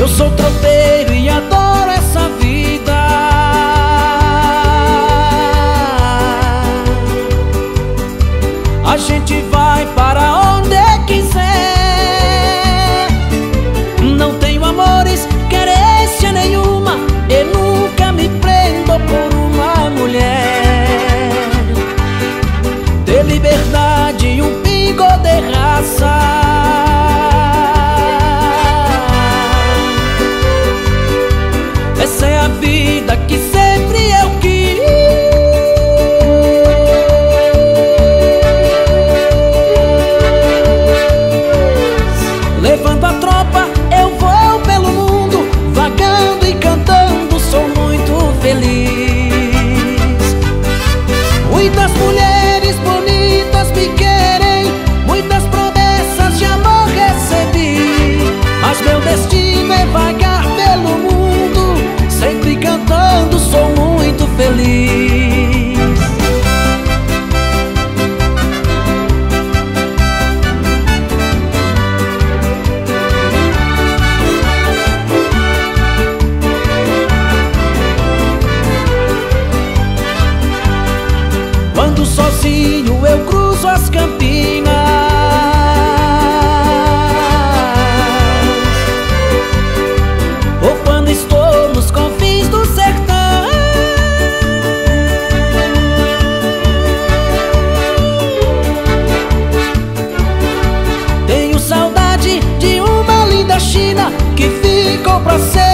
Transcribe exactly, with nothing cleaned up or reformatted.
Eu sou tropeiro e adoro essa vida. A gente vai para onde quiser. Não tenho amores, querência nenhuma. Eu nunca me prendo por uma mulher. Ter liberdade e um pingo de raça. Essa é a vida que sempre eu quis. Levando a tropa, eu vou pelo mundo, vagando e cantando, sou muito feliz. Muitas mulheres bonitas me querem, muitas promessas de amor recebi, mas meu destino é vagar pelo mundo, sempre cantando, sou muito feliz. Quando sozinho eu cruzo as campinas, ou quando estou nos confins do sertão, tenho saudade de uma linda China que ficou pra sempre.